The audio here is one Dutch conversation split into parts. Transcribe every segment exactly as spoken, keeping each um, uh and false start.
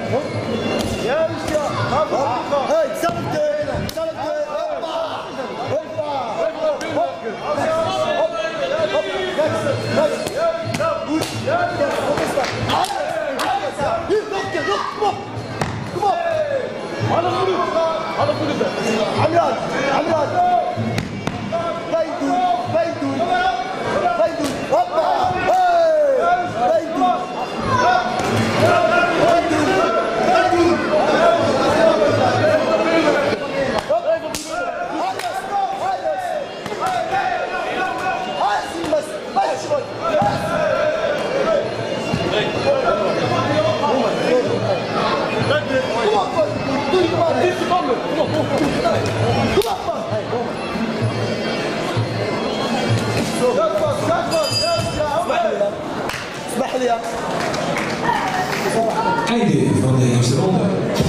Juist ja. Hey, hetzelfde. Hetzelfde. Hoppa. Hoppa. Hop. Hop. Hop. Rechts. Rechts. Goed. Wat is dat? Hier, nog een keer. Nog. Kom op. Kom op. Half minuut. Half minuut. Amran. Amran. Pijn doen. Pijn doen. Pijn doen. Hoppa. Hey. Pijn doen. Pijn doen. Pijn doen. Einde van de eerste ronde.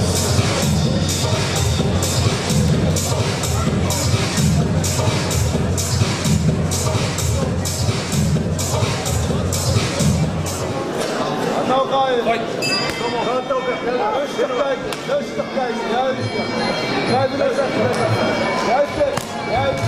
Nou ga je. Kom op. Rustig kijken. Rustig kijken. Juist. Juist. Juist. Juist.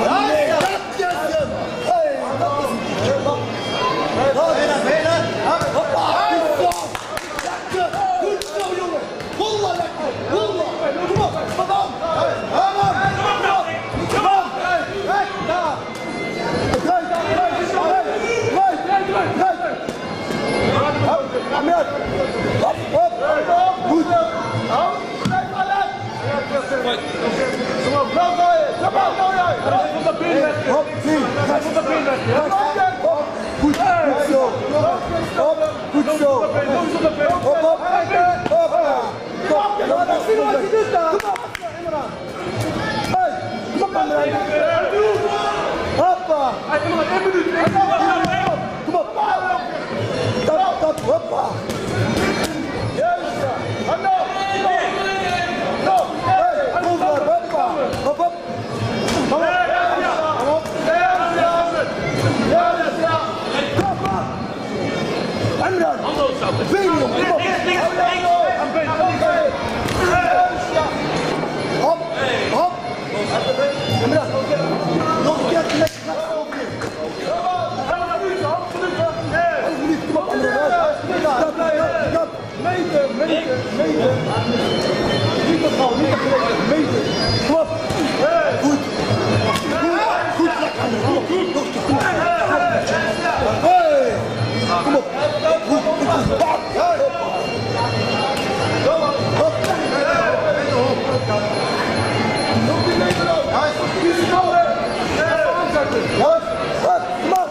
Ahmed! Hop, hop! Goed! Hou! Blijf alert! Kom op, blauw gooien! Kom op, blauw gooien! Blijf op de been weg! Hop, zie! Blijf op de been weg! Hop! Goed! Goed zo! Hop! Goed zo! Hop, hop! Hop! Kom! Laat ons zien wat je doet daar! Kom op! Imran! Hey! Kom op, Imran! Hoppa! Imran, één minuut! Kom op! Tap, tap, hoppa! Juist! Hallo! No! Hey! Over! Hoppa! Hop, hop! Kom op! Kom op! Juist! Hoppa! Imran! Venium! Kom op! Hop! Hop! Imran! Nog een keer gelijk! Meter, meter, meter. Niet te gauw, niet te gelijk. Meter. Kom op. Goed. Goed, goed. Kom op. Goed, goed. Hey. Kom op. Goed, goed. Bam. Kom op. Hop. Nog die meter op. Hij is goed. Kies je nou, hè. Aanzetten. Juist. Kom op.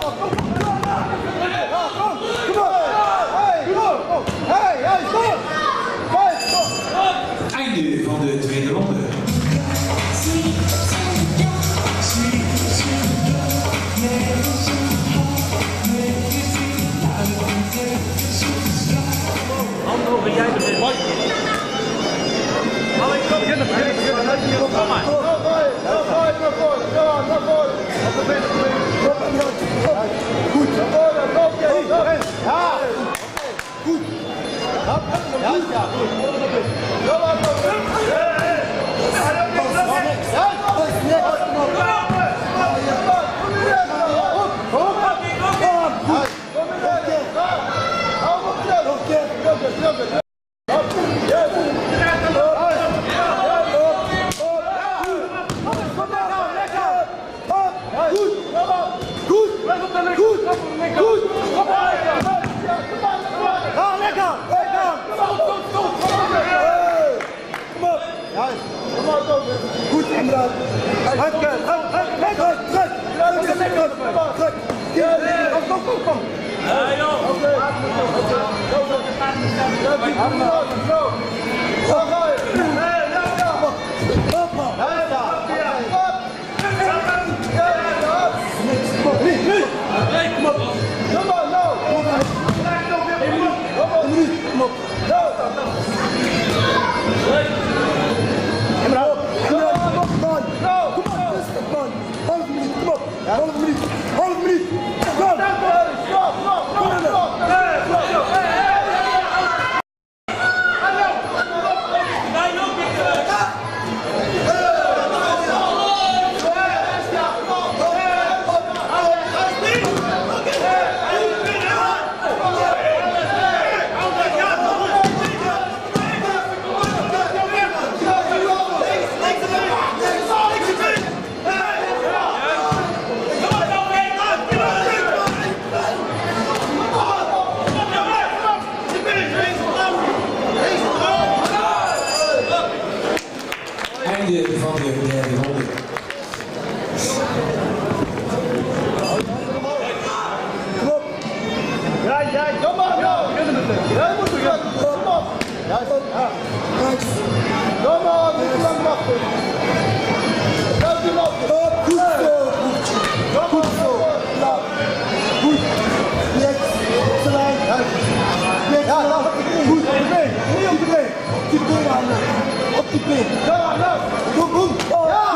Hey, hey, stop! Hey, stop! Einde van de tweede ronde. Handen over, jij begint. Mooi. Alle, ik kan beginnen, beginnen, beginnen. Kom maar. Nog gooi, nog gooi, nog gooi. Kom aan, nog gooi. Op de benen, op de benen. Goed. Nog gooi, nog gooi. Ja. Goed. Ja, ja, ja, goed. Kom aan, kom aan. Goed, Imran. Druk, druk, druk, druk, druk, druk, druk. Kom, kom, kom, kom. Ja, joh. Oké. Oké. Zo ga je. Nee, ja, ja. Hoppa. Ja, ja. Hop. Ja, ja. Nu, nu. Kom op. Kom op, nou. Kom op. Kom op. Kom op. Nou. Imran. Half minuut, half minuut. Stop, stop, stop, stop, stop. de derde ronde. Ja, ja, kom maar, ja. Jij moet er kom op. Ja, kom maar, niet lang wachten. Gaat u nog. Goed zo, goed zo. Goed. Jetzt, terwijl. Ja, nou, goed, op de been. Niet op de been. Op die been aan. Op die been. Ja, nou. Goed, goed. Ja.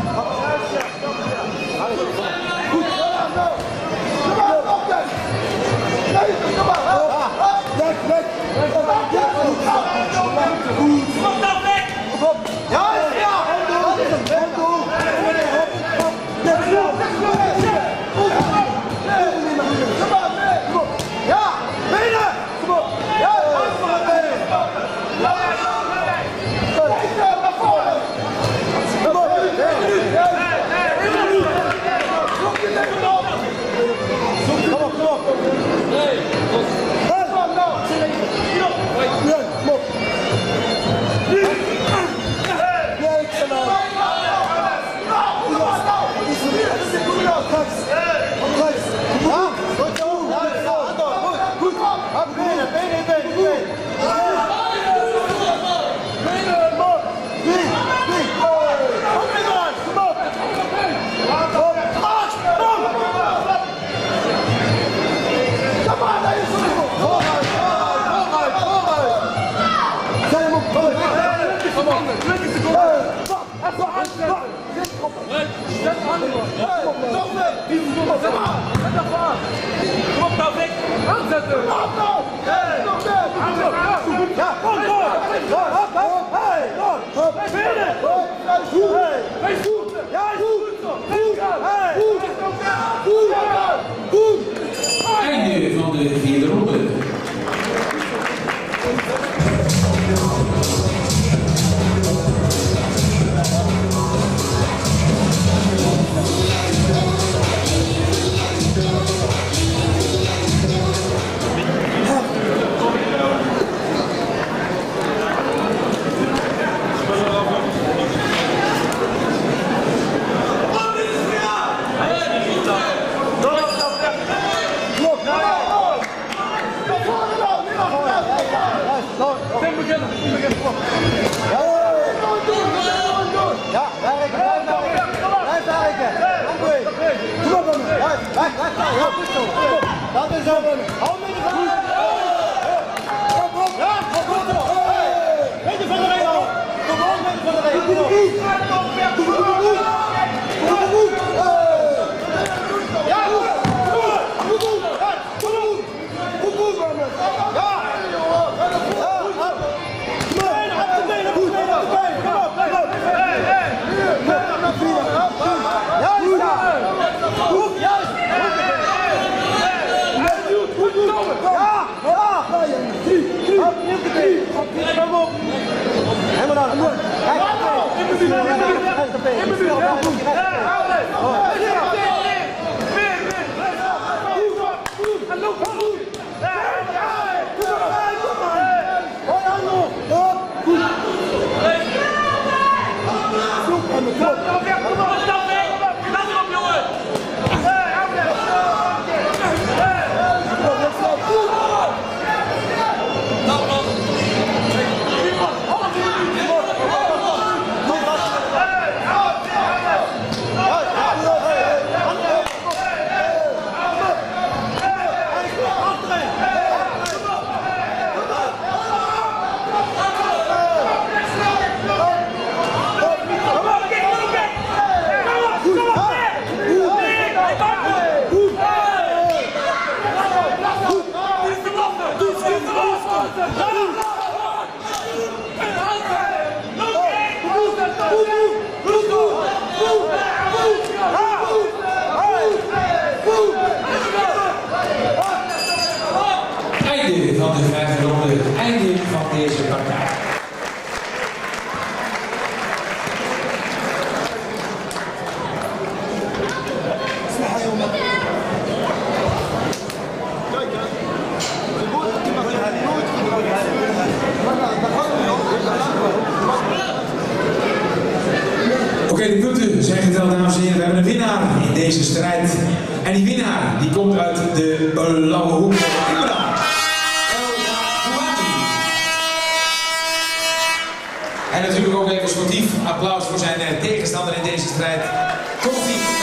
Goed, ja, nou. Kom maar, op dan. Nee, kom maar. Weg, weg. Kom nou weg! ja, ja. Dat is hem. En toe. Hop, kom maar, mee. Kom op. Ja, benen. Kom op. Ja, kom maar, benen. Ja, naar voren. Kom op. Ja, kom op, kom op. Nee. Kom op, nou. Ja, kom op. Kom op nou weg! Aanzetten! Ja, kom door! Hop, hop, hey! Hop, binnen! Goed! Hey, goed! Ja, goed! Goed! Hey! Goed! Goed! Einde van de vierde ronde. Ja, werken, blijf werken. Blijf werken. André. Kom op, André. Weg, weg, weg. Ja, goed zo. Dat is hem. Handen in de voet. Kom op. Ja, kom op. Weet je van de regel. Kom op, weet je van de regel. Kom op. Kom op. Kom op. Ja, goed. Kom op. Kom op. Kom op. Kom op, mannen. Ja. Einde van de vijfde ronde, einde van deze partij. een winnaar in deze strijd. En die winnaar die komt uit de blauwe hoek. Imran El Douani. En natuurlijk ook even sportief applaus voor zijn tegenstander in deze strijd. Tofik